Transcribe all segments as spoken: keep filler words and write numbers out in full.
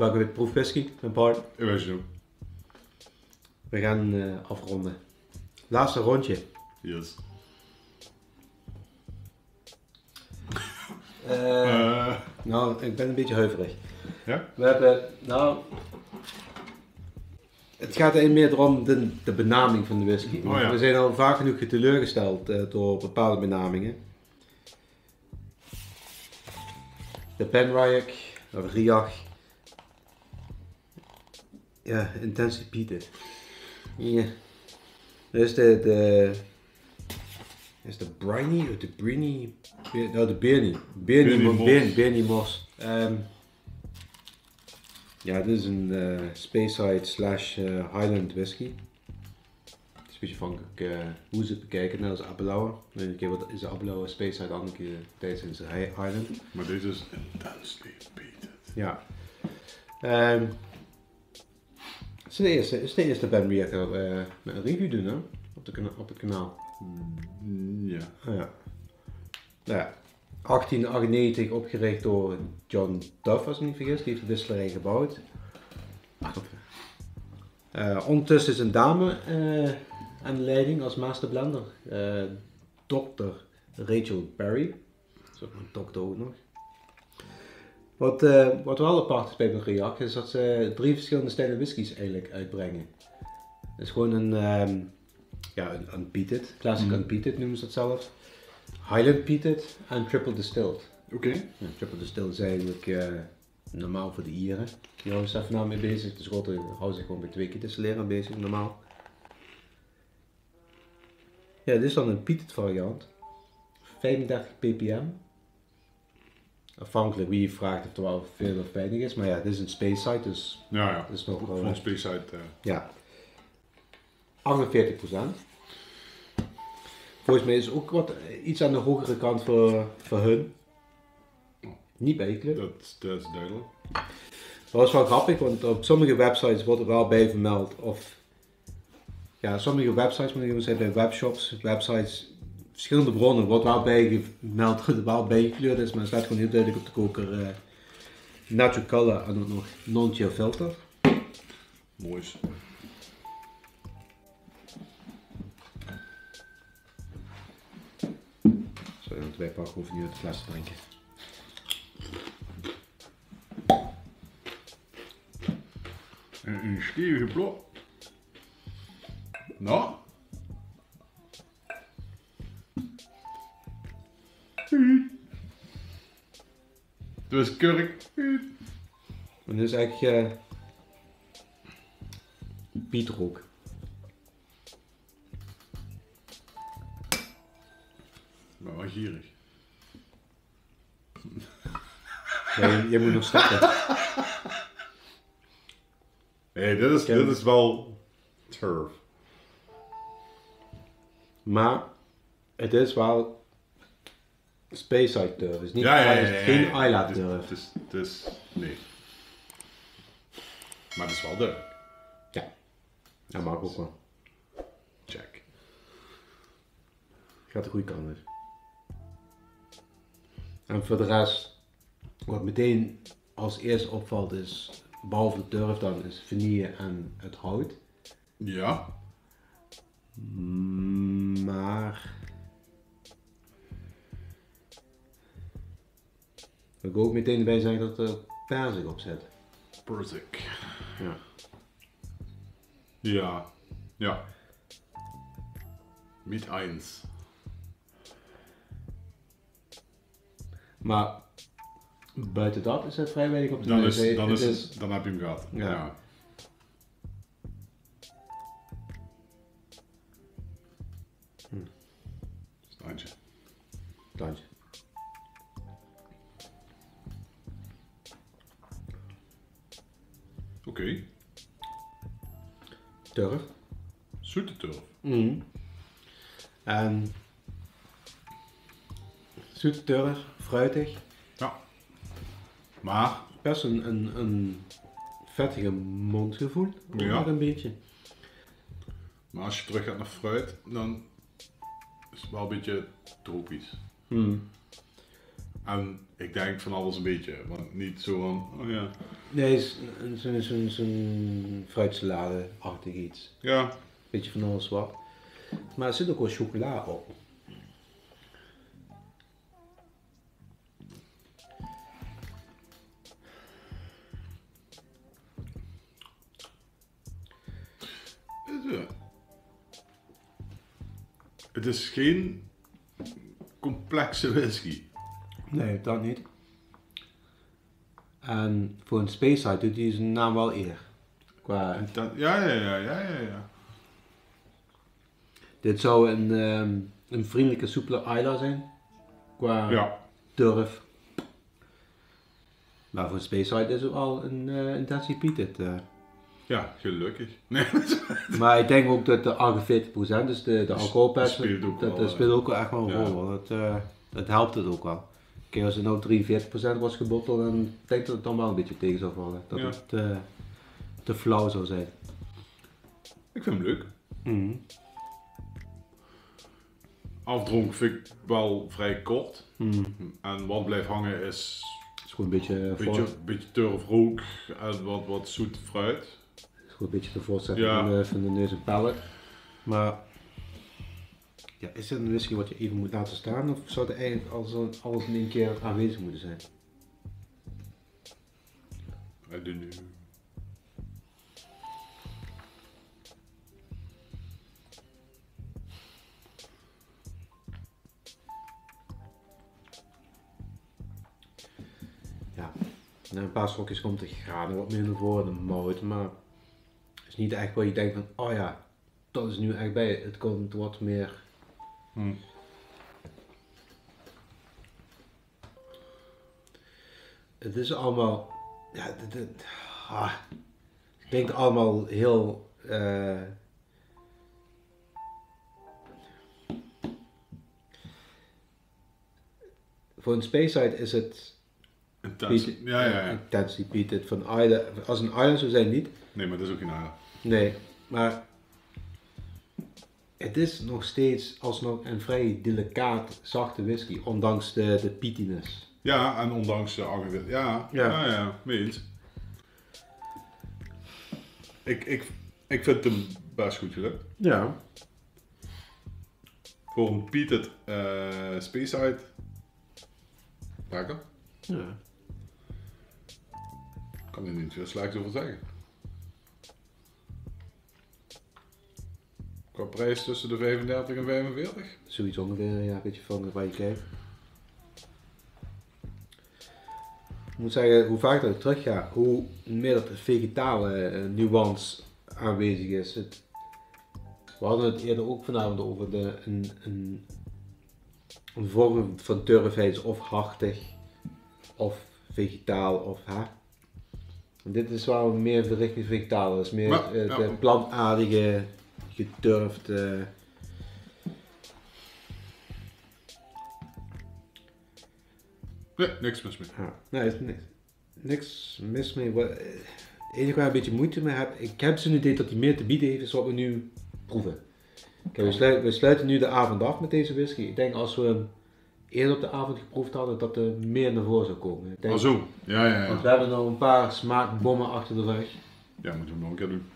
Welkom bij Proefwhisky met Bart. Ik weet het ook. We gaan uh, afronden. Laatste rondje. Yes. Uh, uh. Nou, ik ben een beetje huiverig. Ja? We hebben, nou... Het gaat er meer om de, de benaming van de whisky. Oh, ja. We zijn al vaak genoeg teleurgesteld uh, door bepaalde benamingen. De Penriach, de Riach. Ja, Intensive Peated. Ja. Dus de, de... Is de Briny of de Brini? Nou, de Bernie. Bernie, Bernie Moss. Um, ja, dit is een uh, Speyside slash uh, Highland whisky. Het is een beetje afhankelijk uh, hoe ze het bekijken. Nou, dat is Aberlour. De ene keer wat is de Aberlour Speyside, de andere keer tijdens de Highland. Maar deze is Intensely Peated. Ja. Um, het is de eerste, het is de eerste Ben Riach uh, met een review doen, hè? Op, de, op het kanaal. Mm, ja. Oh, ja. Nou ja. achttien achtennegentig opgericht door John Duff, als ik me niet vergis. Die heeft de distillerij gebouwd. Uh, ondertussen is een dame uh, aan de leiding als master blender. Uh, dokter Rachel Berry. Dat is ook een dokter ook nog. Wat, uh, wat wel apart is bij de Riach is dat ze drie verschillende stijlen whiskies eigenlijk uitbrengen. Het is gewoon een, um, ja, een unpeated, classic mm. unpeated noemen ze dat zelf. Highland peated en triple distilled. Oké. Okay. Ja, triple distilled is eigenlijk uh, normaal voor de Ieren. Die houden zich even nou mee bezig. De Schotten houden zich gewoon bij twee keer distilleren bezig, normaal. Ja, dit is dan een peated variant. vijfendertig ppm. Afhankelijk wie je vraagt of er wel veel of weinig is, maar ja, dit is een Speyside, dus ja, ja. Dat is nog wel een Speyside. Uh... Ja. achtenveertig procent. Volgens mij is het ook wat iets aan de hogere kant voor, voor hun. Niet bij Club. Dat, dat is duidelijk. Dat was wel grappig, want op sommige websites wordt er wel bij vermeld of ja, sommige websites, moet ik zeggen, bij webshops, websites, verschillende bronnen wordt wel bij gemeld dat het wel bijgekleurd is, maar het staat gewoon heel duidelijk op de koker uh, natural color en ook nog non-chill filter. Mooi. Sorry, want wij pakken hoeven niet uit de fles te drinken. Een, een stevige blok. Nou. Dat is kurk. En dit is eigenlijk uh, pietrook. Maar wel gierig. Ja, je, je moet nog starten. Nee, dit is, dit is wel turf. Maar het is wel Speyside turf. Het is niet, ja, ja, ja, het is ja, ja, geen ja. Isla Het turf. is, het is, nee. Maar het is wel duidelijk. Ja, dat mag ook wel. Check. Gaat de goede kant uit. En voor de rest, wat meteen als eerste opvalt is, behalve de turf dan, is vanille en het hout. Ja. Maar ik wil ook meteen erbij zeggen dat er perzik op zit. Perzik. Ja. Ja. Ja. Mit één. Maar buiten dat is het vrij weinig op de dan neus. is, dan, het is, is, dan heb je hem gehad. Ja. Ja. Hm. Standje. Tandje. Oké. Okay. Turf. Zoete turf. Mm. En zoete turf, fruitig. Ja. Maar Best een, een, een vettige mondgevoel. Ja. Nog een beetje. Maar als je terug gaat naar fruit, dan is het wel een beetje tropisch. Hmm. En ik denk van alles een beetje, want niet zo van, oh ja. Nee, zo'n zo, zo, zo fruitsalade-achtig iets. Ja. Beetje van alles wat. Maar er zit ook wel chocola op. Het is geen complexe whisky. Nee, dat niet. En voor een Speyside doet hij zijn naam wel eer. Qua... Dat, ja, ja, ja, ja, ja, ja. Dit zou een, um, een vriendelijke, soepele Islay zijn. Qua ja. durf. Maar voor een Speyside is het wel een uh, intensive peated. Uh. Ja, gelukkig. Nee. Maar ik denk ook dat de achtenveertig procent, dus de, de alcoholpercentage, speelt ook dat, wel, dat speelt ook wel echt wel een ja. rol. Dat, uh, dat helpt het ook wel. Kijk, als het nou drieënveertig procent was gebotteld, dan denk ik dat het dan wel een beetje tegen zou vallen. Dat ja. het uh, te flauw zou zijn. Ik vind hem leuk. Mm. Afdronk vind ik wel vrij kort. Mm. En wat blijft hangen is... Het is gewoon een beetje... Een beetje, beetje turfrook en wat, wat zoet fruit. Het is gewoon een beetje de voortzetting ja. van, de, van de neus en pallet. Maar... Ja, is dit een whisky wat je even moet laten staan of zou het eigenlijk alles, alles in één keer aanwezig moeten zijn? I don't know. Ja, na een paar slokjes komt de graden wat minder voor, de mout, maar het is niet echt waar je denkt van, oh ja, dat is nu echt bij. Het komt wat meer... Hmm. Het is allemaal, ja, dit, dit, ah, het klinkt allemaal heel, uh, voor een Speyside is het Intense, ja, ja, ja. Intensely peated. Van Island, als een Island zou zijn niet. Nee, maar dat is ook geen Island. Nee, maar het is nog steeds alsnog een vrij delicaat, zachte whisky, ondanks de, de peatiness. Ja, en ondanks de aggressief. Ja, ja, ja, ja, mee eens. Ik, ik, ik vind hem best goed gelukt. Ja. Voor een peated uh, Speyside. Lekker. Ja. Kan er niet veel slechts over zeggen. Qua prijs tussen de vijfendertig en vijfenveertig? Zoiets ongeveer, ja, een beetje van waar je kijkt. Ik moet zeggen, hoe vaker ik terug ga, hoe meer dat de vegetale uh, nuance aanwezig is. Het, we hadden het eerder ook vanavond over de, een, een, een vorm van turfheid, of hartig, of vegetaal, of ha. Dit is wel meer de richting vegetaal, het is meer maar, uh, ja, de plantaardige, gedurfde. Nee, niks mis mee. Ja, nee, is niks, niks mis mee. Wat, het enige waar ik een beetje moeite mee heb, ik heb zo'n idee dat hij meer te bieden heeft, is wat we nu proeven. Kijk, we, sluiten, we sluiten nu de avond af met deze whisky. Ik denk als we hem eerder op de avond geproefd hadden, dat er meer naar voren zou komen. Ik denk, oh zo, ja, ja, ja. Want we hebben nog een paar smaakbommen achter de rug. Ja, moeten we nog een keer doen.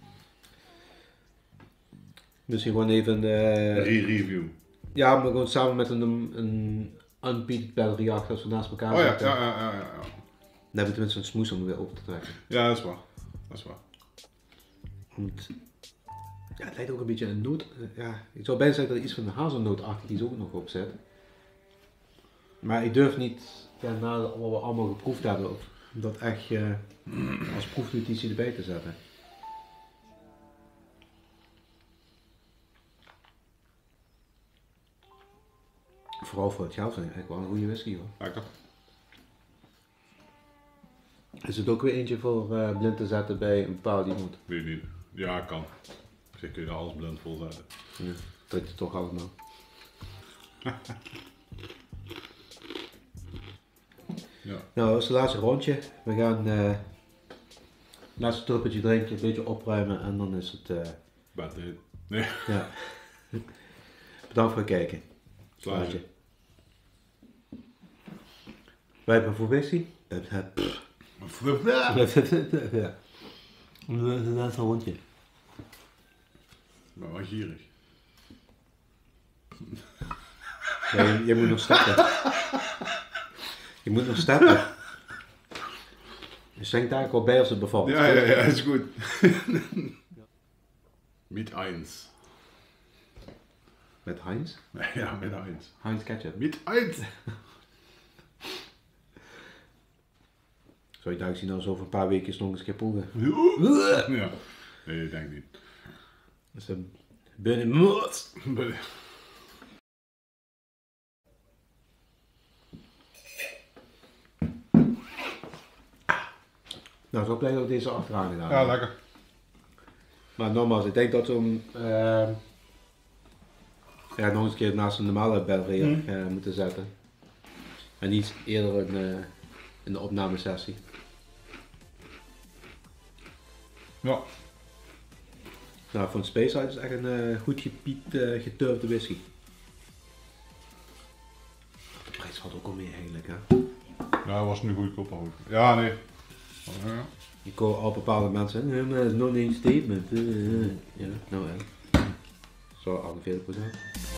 Misschien gewoon even... Uh, Re-review. Ja, maar gewoon samen met een, een unpeated battery achter, als we naast elkaar oh, ja, zitten. ja, ja, ja, ja. Dan hebben we tenminste een smoes om weer open te trekken. Ja, dat is waar. Dat is waar. Want, ja, het lijkt ook een beetje een noot. Ja, ik zou bijna zeggen dat er iets van de hazelnootachtig iets ook nog op zit. Maar ik durf niet, ja, na wat we allemaal geproefd hebben, om dat echt uh, als proefnotitie erbij te zetten. Vooral voor het geld vind ik eigenlijk wel een goede whisky hoor. Lekker. Is het ook weer eentje voor uh, blind te zetten bij een bepaald iemand? Weet je niet. Ja, kan. Misschien kun je alles blind vol zetten. Ja, dat je toch allemaal. Ja. Nou, dat is het laatste rondje. We gaan uh, het laatste druppeltje drinken, een beetje opruimen en dan is het... Uh, Bad date. Nee. Ja. Bedankt voor het kijken. Slaatje. Wij hebben voor whisky. Ja. Dat is een rondje. Maar wel gierig. Ja, je, je moet nog stappen. Je moet nog stappen. Je schenkt daar al bij als het bevalt. Ja, ja, ja, is goed. Met Heinz. Met Heinz? Ja, met Heinz. Heinz ketchup. Met Heinz. Zou je daar zien als over een paar weken nog eens keer proeven? Ja. Nee, ik denk niet. Dat is een burning moord. Nou, zo blij dat we deze achteraan gedaan Ja, lekker. Maar nogmaals, ik denk dat we hem uh, ja, nog eens een keer naast een normale België mm. uh, moeten zetten. En niet eerder in, uh, in de opnamesessie. Ja. Nou, voor een Space Side is het echt een uh, goed gepiet, uh, geturfde whisky. De prijs valt ook al mee eigenlijk, hè? Ja, was nu goedkoop ook. Ja, nee. Ja. Ik hoor al bepaalde mensen, nee, maar dat is nog een statement. Uh, uh. Ja, nou ja. Zo achtenveertig procent.